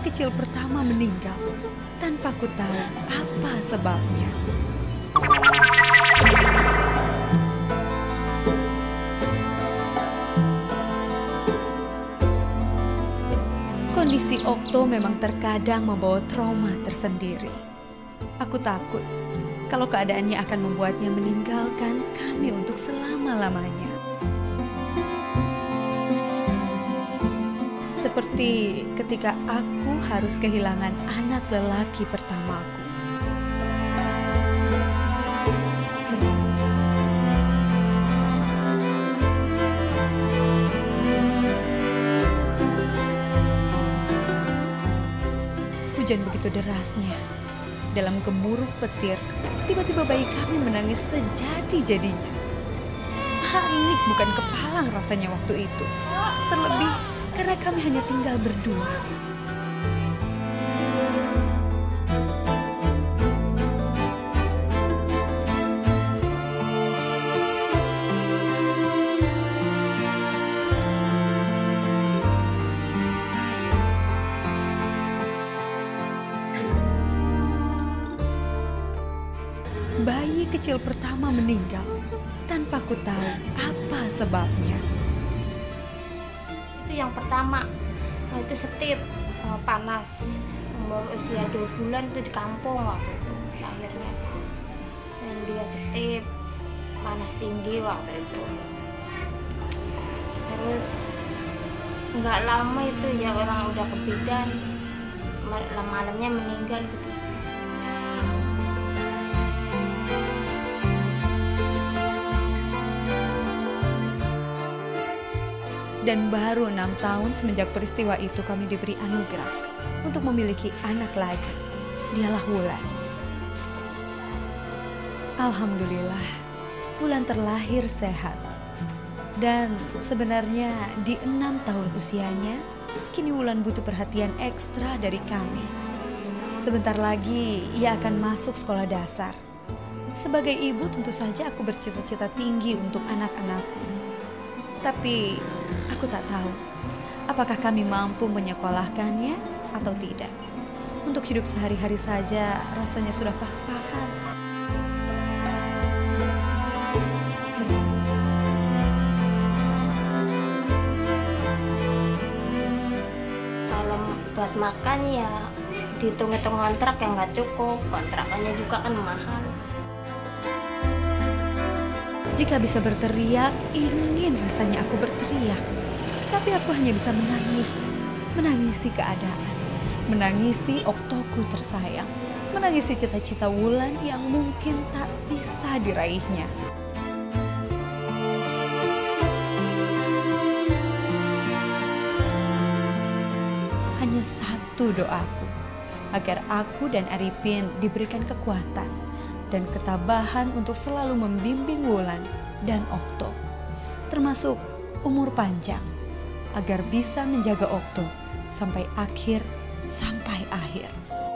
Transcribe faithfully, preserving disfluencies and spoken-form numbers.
kecil pertama meninggal tanpa ku tahu apa sebabnya. Kondisi Okto memang terkadang membawa trauma tersendiri. Aku takut kalau keadaannya akan membuatnya meninggalkan kami untuk selama-lamanya. Seperti ketika aku harus kehilangan anak lelaki pertamaku. Hujan begitu derasnya. Dalam gemuruh petir, tiba-tiba bayi kami menangis sejadi-jadinya. Panik bukan kepalang rasanya waktu itu. Terlebih karena kami hanya tinggal berdua. Bayi kecil pertama meninggal tanpa ku tahu apa sebabnya. Itu yang pertama, itu setip, panas, umur usia dua bulan itu di kampung waktu itu lahirnya. Dan dia setip, panas tinggi waktu itu. Terus nggak lama itu ya orang udah kebidan, malamnya meninggal gitu. Dan baru enam tahun semenjak peristiwa itu kami diberi anugerah untuk memiliki anak lagi. Dialah Wulan. Alhamdulillah, Wulan terlahir sehat. Dan sebenarnya di enam tahun usianya, kini Wulan butuh perhatian ekstra dari kami. Sebentar lagi ia akan masuk sekolah dasar. Sebagai ibu tentu saja aku bercita-cita tinggi untuk anak-anakku. Tapi aku tak tahu apakah kami mampu menyekolahkannya atau tidak. Untuk hidup sehari-hari saja rasanya sudah pas-pasan. Kalau buat makan ya dihitung-hitung kontrak yang nggak cukup. Kontrakannya juga kan mahal. Jika bisa berteriak, ingin rasanya aku berteriak. Tapi aku hanya bisa menangis, menangisi keadaan, menangisi Oktoku tersayang, menangisi cita-cita Wulan yang mungkin tak bisa diraihnya. Hanya satu doaku, agar aku dan Arifin diberikan kekuatan dan ketabahan untuk selalu membimbing Wulan dan Okto, termasuk umur panjang, agar bisa menjaga Okto sampai akhir sampai akhir.